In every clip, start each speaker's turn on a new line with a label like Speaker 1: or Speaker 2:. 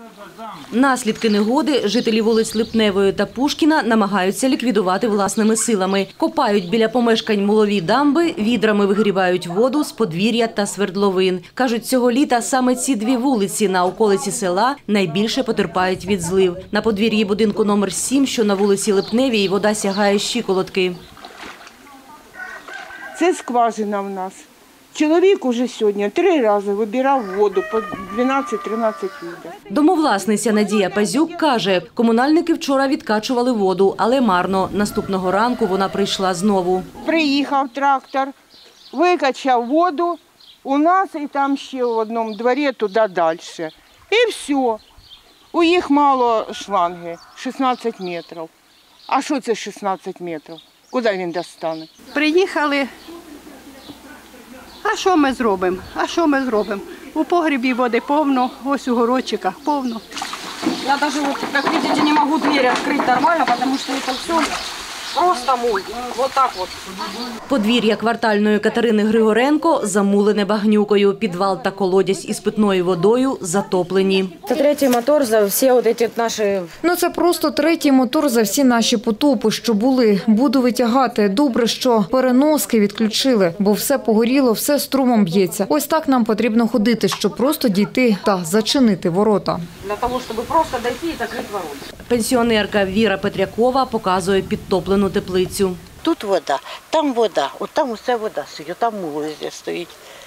Speaker 1: Наслідки негоди жителі вулиць Липневої та Пушкіна намагаються ліквідувати власними силами. Копають біля помешкань мулові дамби, відрами вигрібають воду з подвір'я та свердловин. Кажуть, цього літа саме ці дві вулиці на околиці села найбільше потерпають від злив. На подвір'ї будинку номер 7, що на вулиці Липневій, вода сягає щиколотки.
Speaker 2: Це скважина в нас. Чоловік уже сьогодні 3 рази вибирав воду по 12-13 відер.
Speaker 1: Домовласниця Надія Пазюк каже, комунальники вчора відкачували воду, але марно. Наступного ранку вона прийшла знову.
Speaker 2: Приїхав трактор, викачав воду у нас і там ще в одному дворі туди далі. І все. У їх мало шланги, 16 метрів. А що це 16 метрів? Куди він достане?
Speaker 3: Приїхали. А що ми зробимо? У погребі води повно, ось у городчиках повно.
Speaker 4: Я даже, вот, как видите, не могу дверь открыть нормально, потому что это все просто муль. Вот так вот.
Speaker 1: Подвір'я квартальної Катерини Григоренко замулене багнюкою. Підвал та колодязь із питною водою затоплені.
Speaker 4: Це третій мотор за всі ці наші...
Speaker 5: Це просто третій мотор за всі наші потопи, що були. Буду витягати. Добре, що переноски відключили, бо все погоріло, все струмом б'ється. Ось так нам потрібно ходити, щоб просто дійти та зачинити ворота.
Speaker 4: Для того, щоб просто дійти і закрити ворота.
Speaker 1: Пенсіонерка Віра Петрякова показує підтоплену теплицю.
Speaker 6: Тут вода, от там усе вода стоїть, там мул стоїть.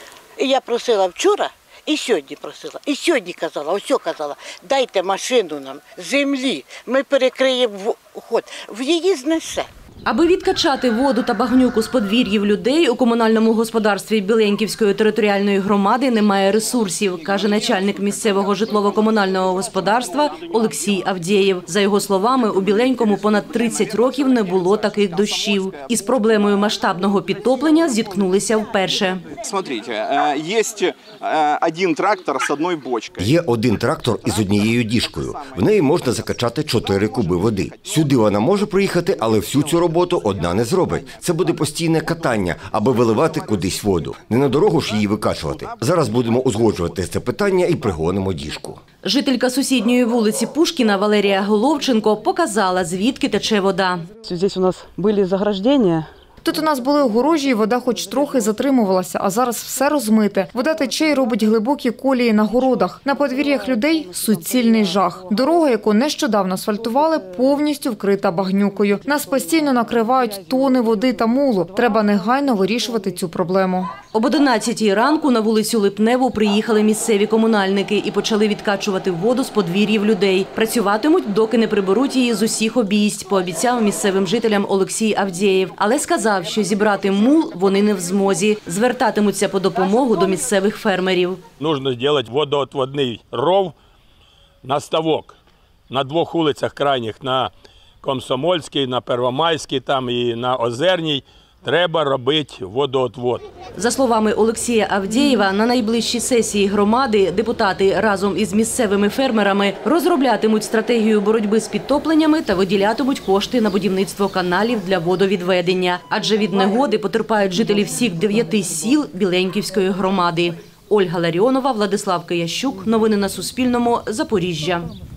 Speaker 6: І я просила вчора, і сьогодні казала, дайте машину нам, землі, ми перекриємо ход, в її знесе.
Speaker 1: Аби відкачати воду та багнюку з подвір'їв людей, у комунальному господарстві Біленьківської територіальної громади немає ресурсів, каже начальник місцевого житлово-комунального господарства Олексій Авдєєв. За його словами, у Біленькому понад 30 років не було таких дощів. Із проблемою масштабного підтоплення зіткнулися вперше.
Speaker 7: Смотрите, є один трактор з одною бочкою.
Speaker 8: Є один трактор із однією діжкою. В неї можна закачати 4 куби води. Сюди вона може приїхати, але всю цю роботу одна не зробить. Це буде постійне катання, аби виливати кудись воду. Не на дорогу ж її викачувати. Зараз будемо узгоджувати це питання і пригонимо діжку.
Speaker 1: Жителька сусідньої вулиці Пушкіна Валерія Головченко показала, звідки тече вода.
Speaker 9: Тут у нас були заграждення.
Speaker 5: Тут у нас були огорожі, і вода хоч трохи затримувалася, а зараз все розмите. Вода тече і робить глибокі колії на городах. На подвір'ях людей – суцільний жах. Дорога, яку нещодавно асфальтували, повністю вкрита багнюкою. Нас постійно накривають тони води та мулу. Треба негайно вирішувати цю проблему.
Speaker 1: Об 11-й ранку на вулицю Липневу приїхали місцеві комунальники і почали відкачувати воду з подвір'їв людей. Працюватимуть, доки не приберуть її з усіх обійсть, пообіцяв місцевим жителям Олексій Авдєєв. Але сказав, що зібрати мул вони не в змозі. Звертатимуться по допомогу до місцевих фермерів.
Speaker 10: Потрібно зробити водоотводний ров на ставок. На 2 вулицях крайніх, на Комсомольській, на Первомайській там і на Озерній. Треба робити водоотвод.
Speaker 1: За словами Олексія Авдєєва, на найближчій сесії громади депутати разом із місцевими фермерами розроблятимуть стратегію боротьби з підтопленнями та виділятимуть кошти на будівництво каналів для водовідведення. Адже від негоди потерпають жителі всіх 9 сіл Біленьківської громади. Ольга Ларіонова, Владислав Киящук. Новини на Суспільному. Запоріжжя.